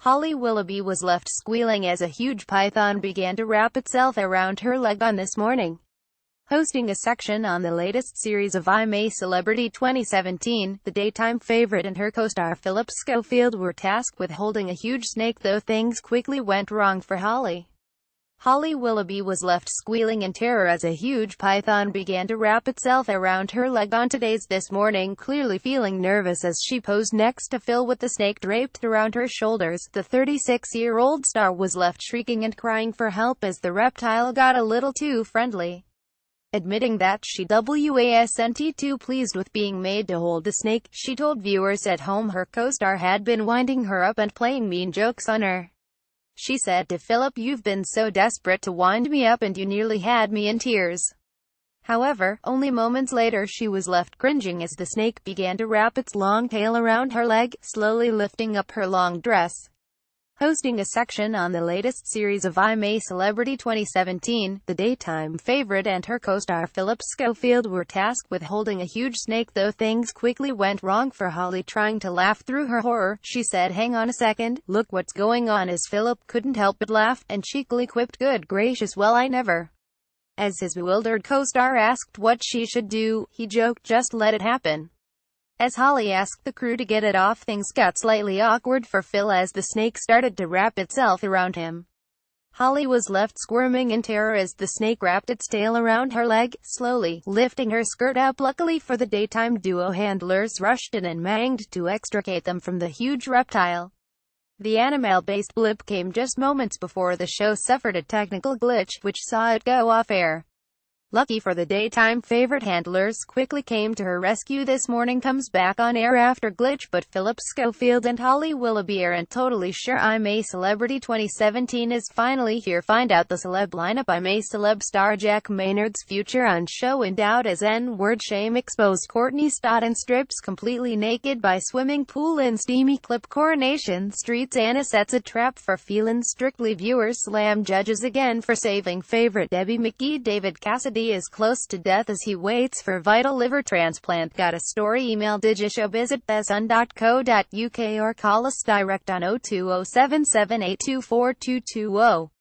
Holly Willoughby was left squealing as a huge python began to wrap itself around her leg on this morning. Hosting a section on the latest series of I'm a Celebrity 2017, the daytime favorite and her co-star Philip Schofield were tasked with holding a huge snake, though things quickly went wrong for Holly. Holly Willoughby was left squealing in terror as a huge python began to wrap itself around her leg on today's This Morning, clearly feeling nervous as she posed next to Phil with the snake draped around her shoulders. The 36-year-old star was left shrieking and crying for help as the reptile got a little too friendly. Admitting that she wasn't too pleased with being made to hold the snake, she told viewers at home her co-star had been winding her up and playing mean jokes on her. She said to Philip, "You've been so desperate to wind me up and you nearly had me in tears." However, only moments later she was left cringing as the snake began to wrap its long tail around her leg, slowly lifting up her long dress. Hosting a section on the latest series of I'm a Celebrity 2017, the daytime favorite and her co-star Philip Schofield were tasked with holding a huge snake, though things quickly went wrong for Holly. Trying to laugh through her horror, she said, "Hang on a second, look what's going on," as Philip couldn't help but laugh, and cheekily quipped, "Good gracious, well I never." As his bewildered co-star asked what she should do, he joked, "Just let it happen." As Holly asked the crew to get it off, things got slightly awkward for Phil as the snake started to wrap itself around him. Holly was left squirming in terror as the snake wrapped its tail around her leg, slowly lifting her skirt up. Luckily for the daytime duo, handlers rushed in and managed to extricate them from the huge reptile. The animal-based blip came just moments before the show suffered a technical glitch, which saw it go off air. Lucky for the daytime favorite, handlers quickly came to her rescue. This Morning comes back on air after glitch, but Philip Schofield and Holly Willoughby aren't totally sure. I'm a Celebrity 2017 is finally here. Find out the celeb lineup. I'm a Celeb star Jack Maynard's future on show in doubt as N-word shame exposed. Courtney Stodden strips completely naked by swimming pool in steamy clip. Coronation Street's Anna sets a trap for felons. Strictly viewers slam judges again for saving favorite Debbie McGee. David Cassidy is close to death as he waits for vital liver transplant. Got a story? Email digishowbiz@thesun.co.uk or call us direct on 02077824220.